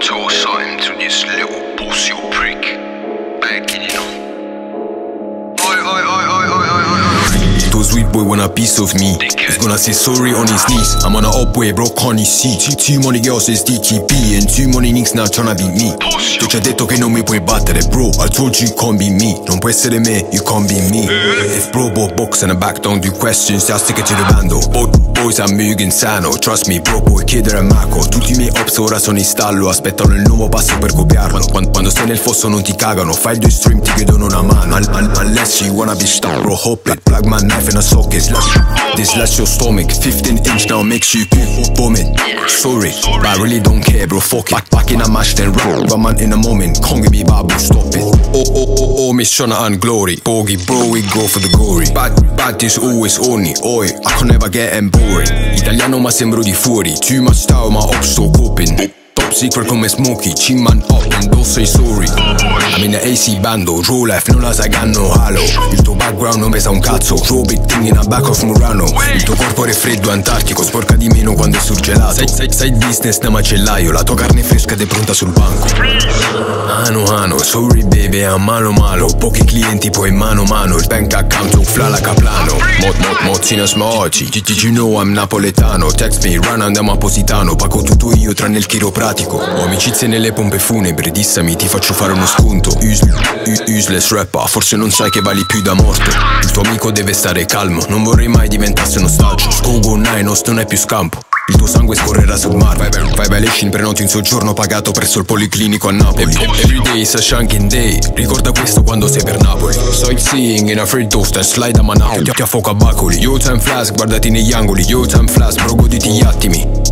talk something to this little pussy prick. Back in, you know. Oi, oi, oi, oi, oi, oi, oi. Those sweet boy want a piece of me. He's gonna say sorry on his knees. I'm on a upway, bro, can't you see? Too money girls is DTP and too money nicks now tryna beat me. Tu ci ha detto che non mi puoi battere, bro. I told you can't be me. Non puoi essere me, you can't be me. If bro bought box and a back, don't do questions, just stick it to the bando. Boys I'm Mugen sano, trust me bro, puoi chiedere a Marco. Tutti i miei ops ora sono in stallo, aspettano il nuovo passo per copiarlo. Quando sei nel fosso non ti cagano, fai 2 stream ti chiedono una mano. Unless you wanna be stuck, bro, hop it. Plug my knife in a socket, this lets your stomach. 15-inch now makes you vomit. Sorry, but I really don't care, bro, fuck it. Back in a match then roll, but man in a moment, can't give me babu, stop it. Oh, Miss Shona and Glory, bogey, bro, we go for the gory. Bad is always only, oi, I can never get em boring. Italiano ma sembro di fuori, too much style ma up sto coping. Top secret come Smokey, Cimman up and don't say sorry. I'm in the AC bando, Raw Life, non la sai che hanno halo. Il tuo background non pesa un cazzo, Raw big thing in a back of Murano. Il tuo corpo è freddo antartico, sporca di meno quando è surgelato. Side business da macellaio, la tua carne fresca ed è pronta sul banco. Ano, sorry baby, è malo. Pochi clienti poi mano a mano, il bank account un flala caplano. Mozzina smoci, you know I'm napoletano. Text me, run andiamo a Positano. Pago tutto io tranne il chiropratico. Ho amicizie nelle pompe funebri, dissami ti faccio fare uno sconto. Useless rapper, forse non sai che vali più da morto. Il tuo amico deve stare calmo, non vorrei mai diventasse un ostaggio. Scogo Nainos non è più scampo, il tuo sangue scorrerà sul mare. Fai violation, prenoti in soggiorno pagato presso il policlinico a Napoli. Everyday is a shanking day, ricorda questo quando sei per Napoli. Sightseeing in a free toast and slide a Manapoli. Ti affoca a Bacoli. Yo time flask, guardati negli angoli. Yo time flask, bro, goditi gli attimi.